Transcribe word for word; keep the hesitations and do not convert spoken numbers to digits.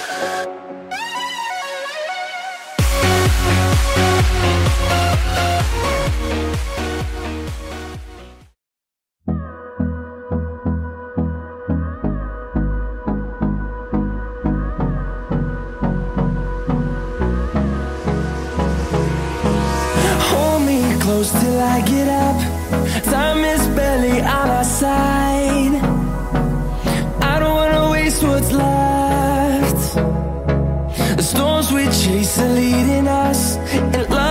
Close till I get up. Time is barely on our side. I don't wanna waste what's left. The storms we chase are leading us, and love